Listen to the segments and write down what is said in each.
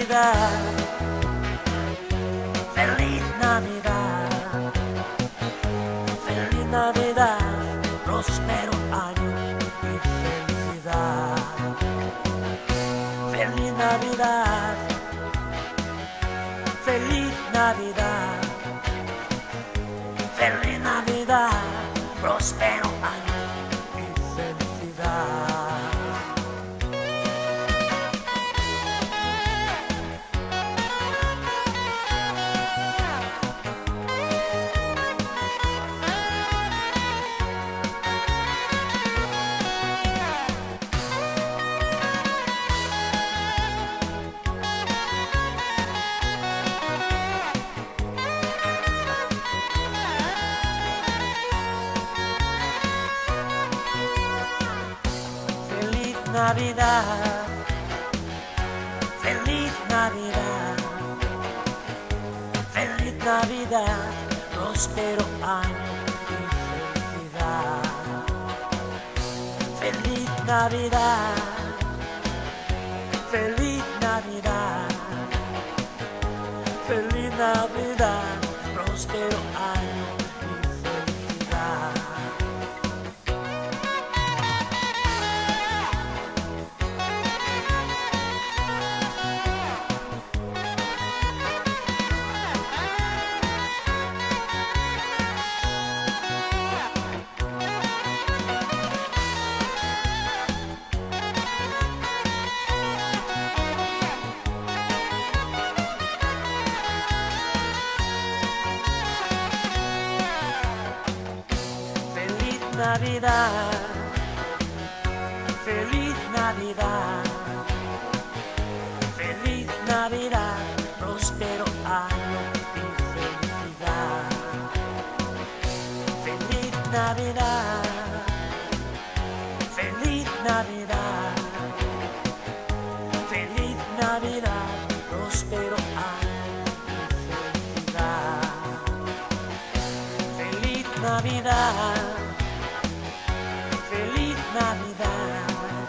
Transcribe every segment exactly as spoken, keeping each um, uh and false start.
Navidad, feliz Navidad, feliz Navidad, próspero año y felicidad. Feliz Navidad, feliz Navidad, feliz Navidad, próspero año y felicidad. Navidad, feliz Navidad, feliz Navidad, próspero año y felicidad. Feliz Navidad, feliz Navidad, feliz Navidad, próspero año y felicidad. Navidad, feliz Navidad, feliz Navidad, próspero año y felicidad. Feliz Navidad, feliz Navidad, feliz Navidad, próspero año y felicidad. Feliz Navidad, feliz Navidad,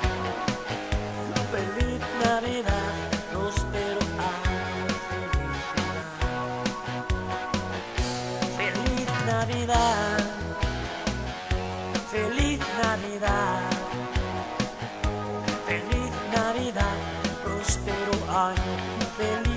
feliz Navidad, próspero año y felicidad. Feliz Navidad, feliz Navidad, feliz Navidad, próspero año y felicidad.